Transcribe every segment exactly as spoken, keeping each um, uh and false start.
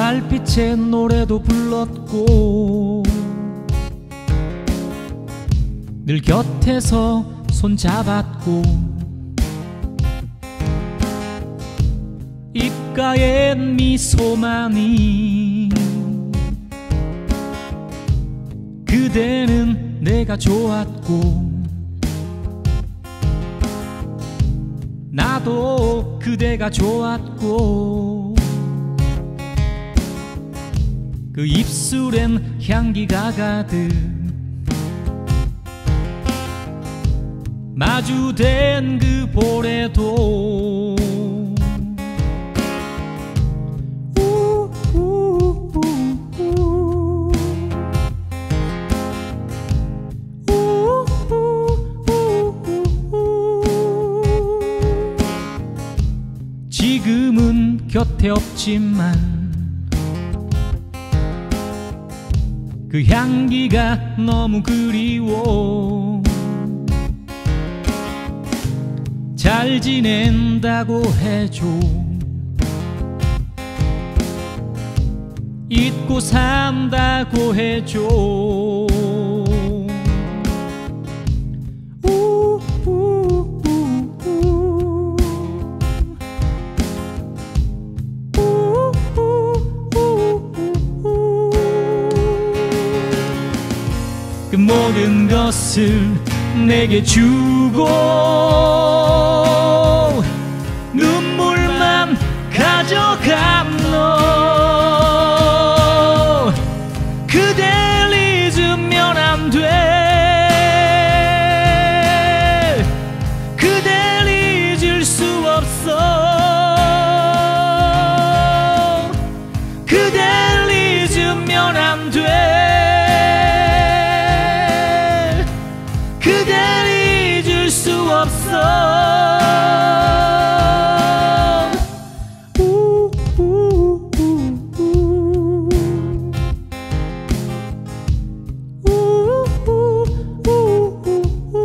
달빛에 노래도 불렀고 늘 곁에서 손잡았고 입가엔 미소만이 그대는 내가 좋았고 나도 그대가 좋았고 그 입술엔 향기가 가득 마주된 그 볼에도 지금은 곁에 없지만 그 향기가 너무 그리워 잘 지낸다고 해줘 잊고 산다고 해줘 그 모든 것을 내게 주고 눈물만 가져간 너 그댈 잊으면 안 돼 그댈 잊을 수 없어 그댈 잊으면 안 돼 그댈 잊을 수 없어 우, 우, 우, 우. 우, 우, 우, 우.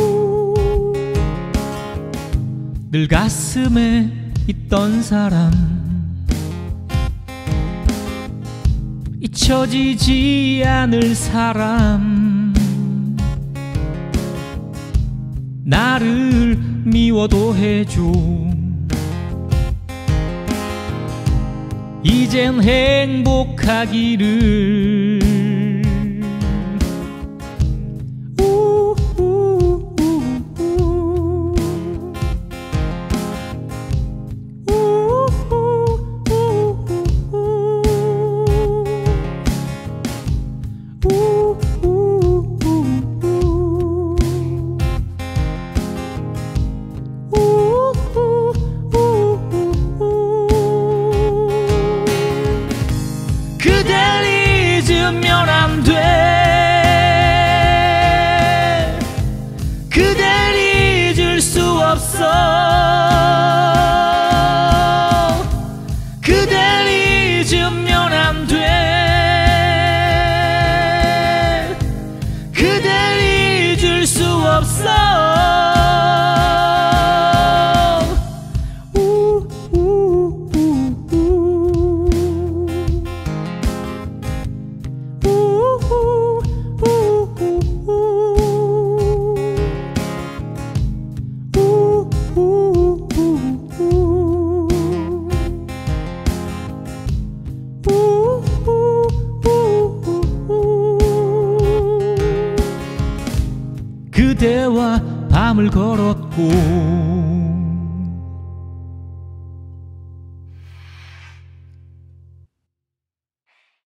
늘 가슴에 있던 사람 잊혀지지 않을 사람 나를 미워도 해줘 이젠 행복하기를 우, 우, 우, 우. 우, 우, 우, 우, 우. 우, 우, 우, 그댈 잊으면 안 돼 그댈 잊을 수 없어 그댈 잊으면 안 돼 그댈 잊을 수 없어 그대와 밤을 걸었고